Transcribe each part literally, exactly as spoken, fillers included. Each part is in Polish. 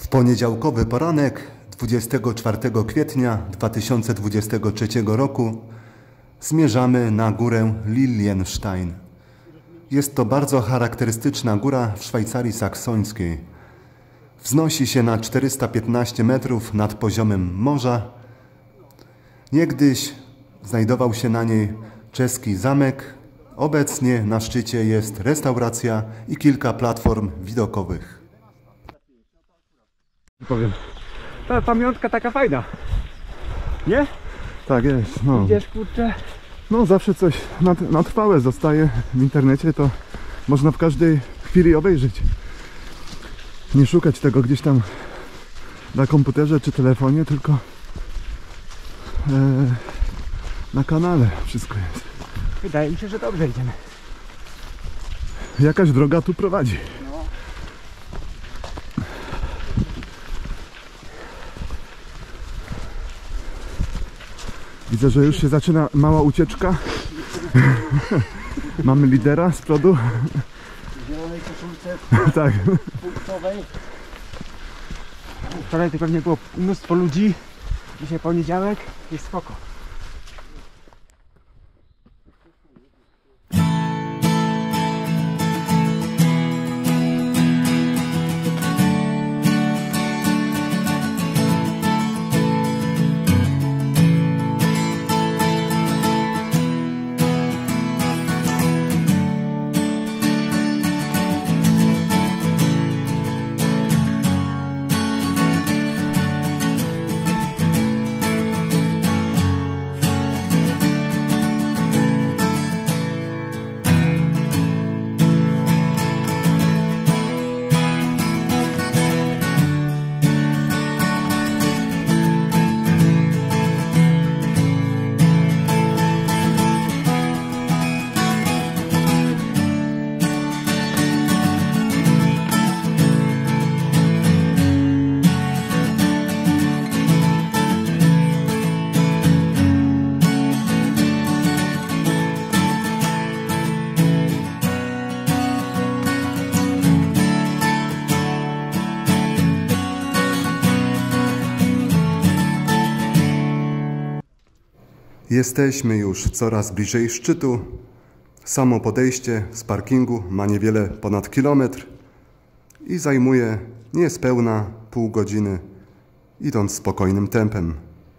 W poniedziałkowy poranek dwudziestego czwartego kwietnia dwa tysiące dwudziestego trzeciego roku zmierzamy na górę Lilienstein. Jest to bardzo charakterystyczna góra w Szwajcarii saksońskiej. Wznosi się na czterysta piętnaście metrów nad poziomem morza. Niegdyś znajdował się na niej czeski zamek. Obecnie na szczycie jest restauracja i kilka platform widokowych. Powiem. Ta pamiątka taka fajna. Nie? Tak jest, no. Idziesz, kurczę. No zawsze coś na, na trwałe zostaje w internecie, to można w każdej chwili obejrzeć. Nie szukać tego gdzieś tam na komputerze czy telefonie, tylko e, na kanale wszystko jest. Wydaje mi się, że dobrze idziemy. Jakaś droga tu prowadzi. No. Widzę, że już się zaczyna mała ucieczka. Mamy lidera z przodu. W zielonej koszulce Tak. punktowej. Wczoraj to pewnie było mnóstwo ludzi. Dzisiaj poniedziałek, jest spoko. Jesteśmy już coraz bliżej szczytu. Samo podejście z parkingu ma niewiele ponad kilometr i zajmuje niespełna pół godziny, idąc spokojnym tempem.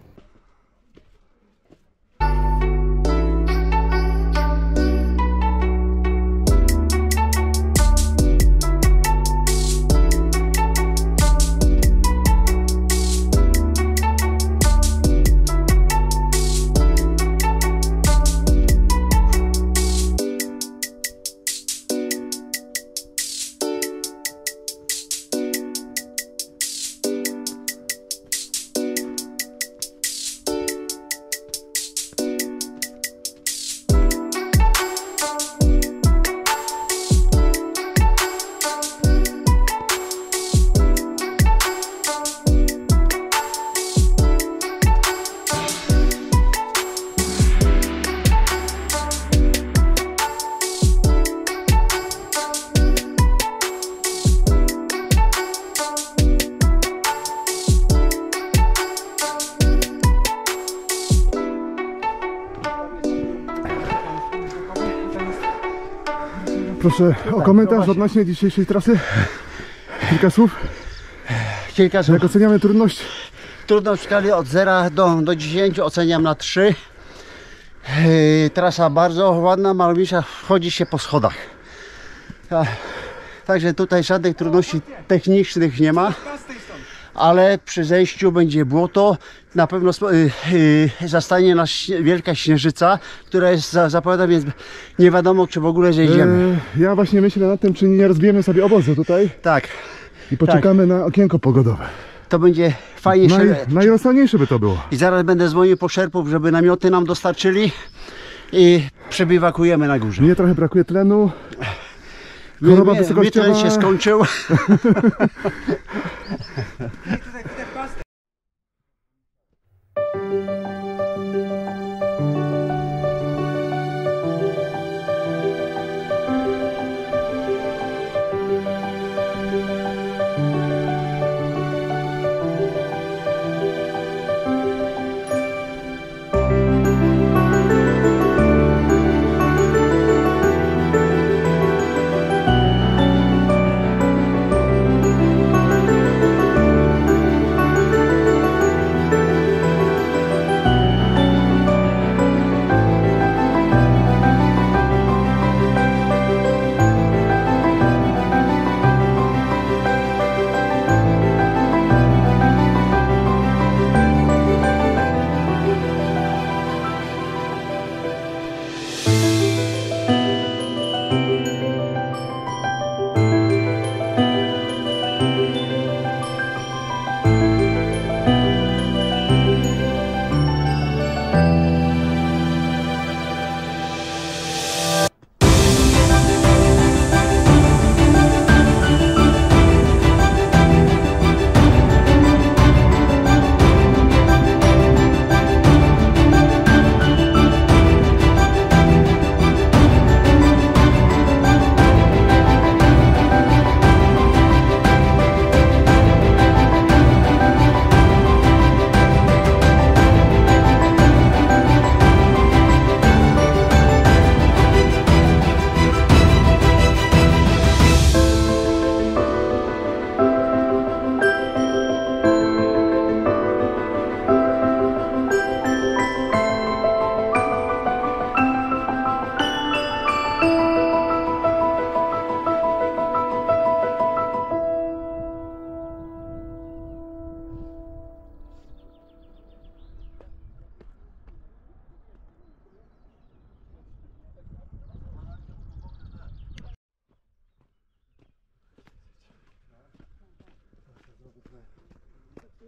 Proszę o komentarz odnośnie dzisiejszej trasy. Kilka słów. Kilka słów. Jak oceniamy trudność? Trudność w skali od zera do, do dziesięciu oceniam na trzy. Yy, trasa bardzo ładna, malownicza, wchodzi się po schodach. A, także tutaj żadnych trudności technicznych nie ma. Ale przy zejściu będzie błoto, na pewno yy, yy, zastanie nas śnie, wielka śnieżyca, która jest za, zapowiada, więc nie wiadomo, czy w ogóle zejdziemy. Yy, ja właśnie myślę nad tym, czy nie rozbijemy sobie obozu tutaj. Tak. I poczekamy tak na okienko pogodowe. To będzie fajnie. Naj, najrozsądniejsze by to było. I zaraz będę dzwonił po szerpów, żeby namioty nam dostarczyli i przebiwakujemy na górze. Mnie trochę brakuje tlenu. Choroba wysokościowa. Tlen się skończył.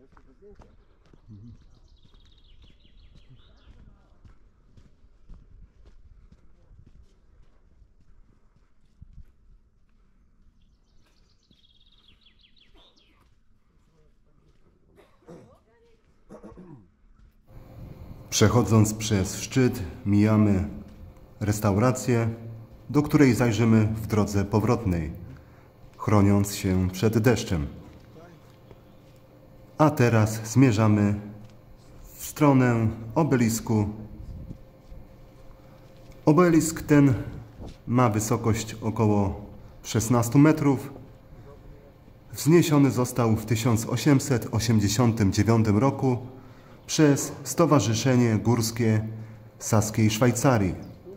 Przechodząc przez szczyt, mijamy restaurację, do której zajrzymy w drodze powrotnej, chroniąc się przed deszczem. A teraz zmierzamy w stronę obelisku. Obelisk ten ma wysokość około szesnaście metrów. Wzniesiony został w tysiąc osiemset osiemdziesiątym dziewiątym roku przez Stowarzyszenie Górskie Saskiej Szwajcarii.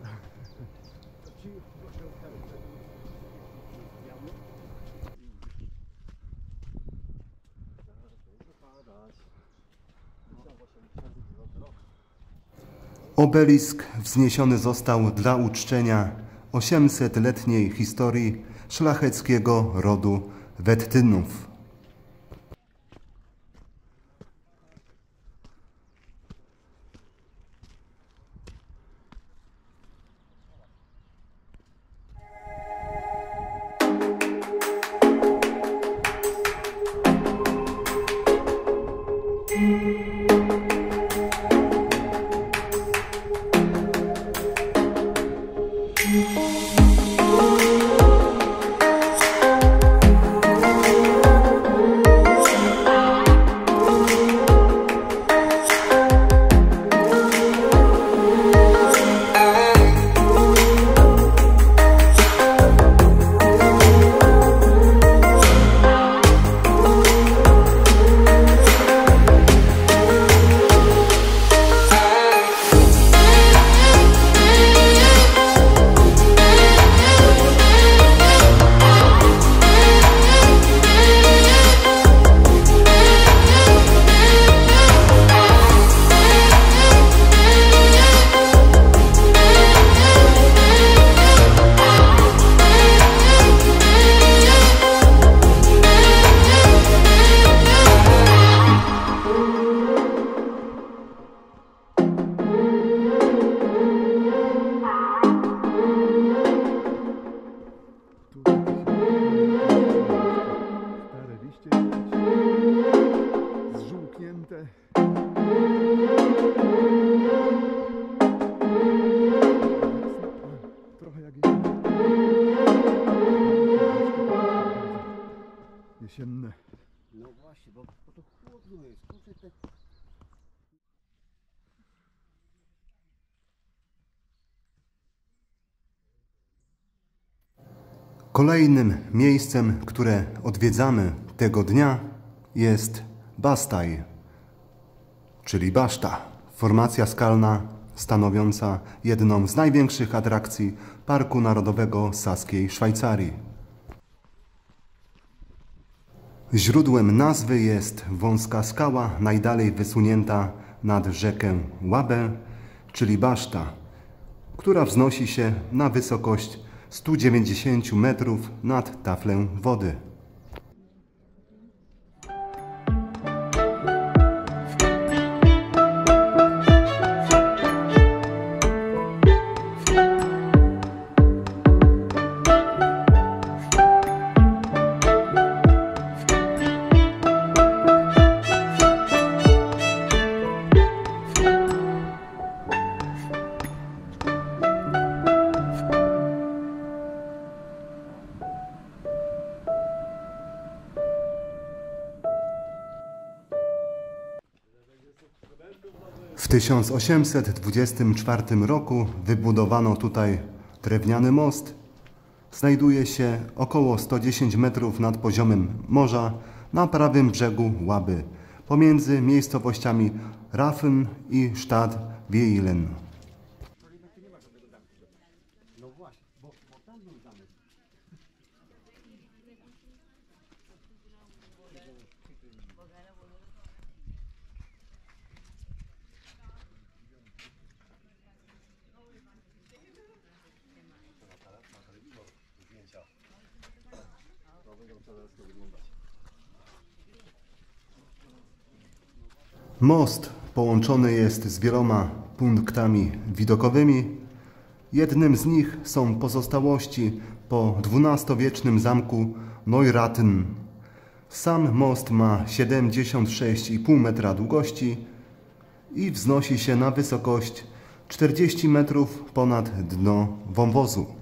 Obelisk wzniesiony został dla uczczenia osiemsetletniej historii szlacheckiego rodu Wettynów. Zżółknięte. Trochę jak jesienne. No właśnie, bo, bo to chłodno jest. Kurczę, te... Kolejnym miejscem, które odwiedzamy tego dnia, jest Bastaj, czyli Baszta, formacja skalna stanowiąca jedną z największych atrakcji Parku Narodowego Saskiej Szwajcarii. Źródłem nazwy jest wąska skała najdalej wysunięta nad rzekę Łabę, czyli Baszta, która wznosi się na wysokość sto dziewięćdziesiąt metrów nad taflą wody. W tysiąc osiemset dwudziestym czwartym roku wybudowano tutaj drewniany most. Znajduje się około sto dziesięć metrów nad poziomem morza na prawym brzegu Łaby, pomiędzy miejscowościami Rafen i Stad Wielen. Most połączony jest z wieloma punktami widokowymi. Jednym z nich są pozostałości po dwunastowiecznym zamku Neuraten. Sam most ma siedemdziesiąt sześć i pół metra długości i wznosi się na wysokość czterdzieści metrów ponad dno wąwozu.